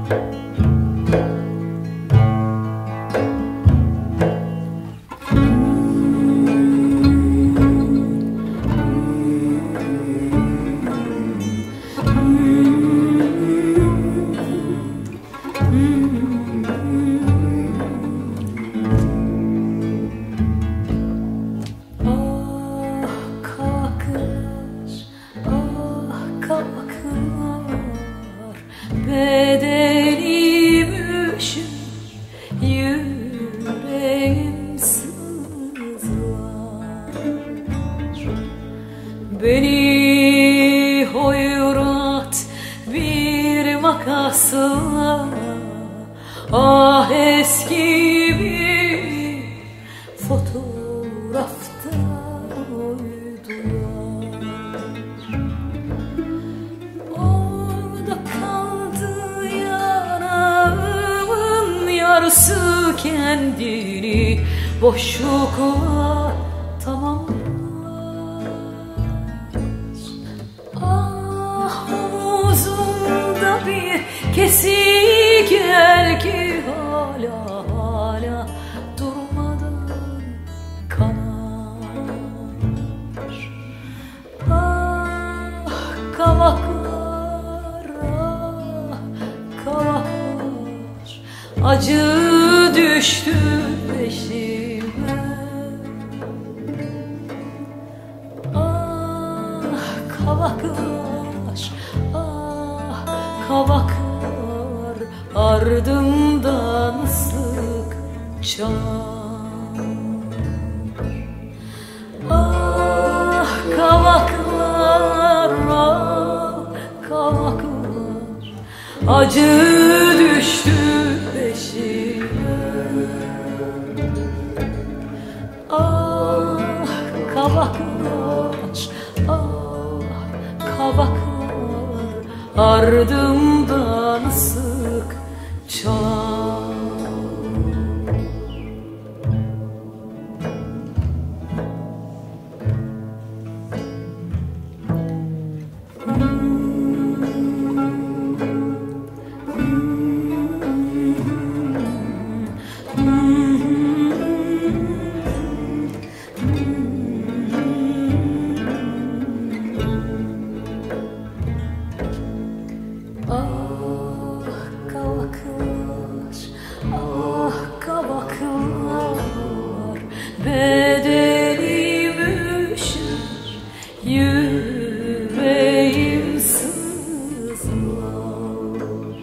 Bedenim üşür, yüreğim sızlar. Beni hoyrat bir makasla, ah eski bir fotoğrafta uydular. Orada kaldı yanağımın yarısı, kendini boşlukla tamamlar. Ah omuzumda bir kesik el ki hala durmadan kanar. Ah kavaklar, ah kavaklar, acı düştü peşime. Ah kavaklar, ah kavaklar, ardımdan sıkça. Ah kavaklar, ah kavaklar, acı düştü peşime. Ah kavaklar, ah kavaklar, ardımdan sıkça. Ah kavaklar, ah kavaklar, bedenim üşür, yüreğim sızlar.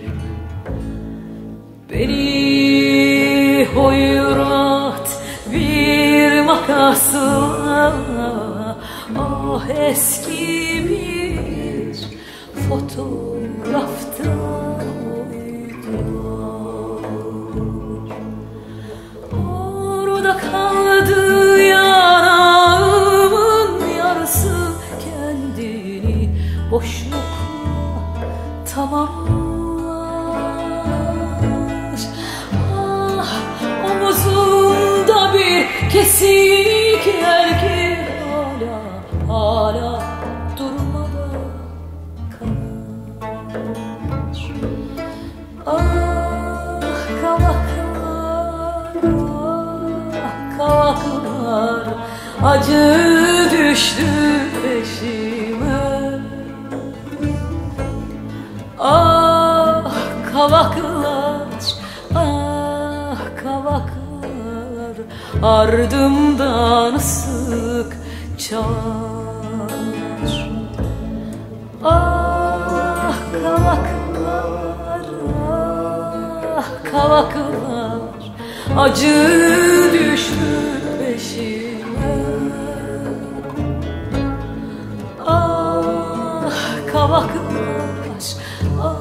Beni hoyrat bir makasla, ah eski bir fotoğrafta uydular. Orada kaldı yanağımın yarısı, kendini boşlukla tamamlar. Ah omuzumda bir kesik el ki hala durmadan kanar. Ah kavaklar, ah kavaklar, acı düştü peşime. Ah kavaklar, ah kavaklar, ardımdan sıkça. Ah kavaklar, ah kavaklar, acı düştü peşime. Ah kavaklar, ah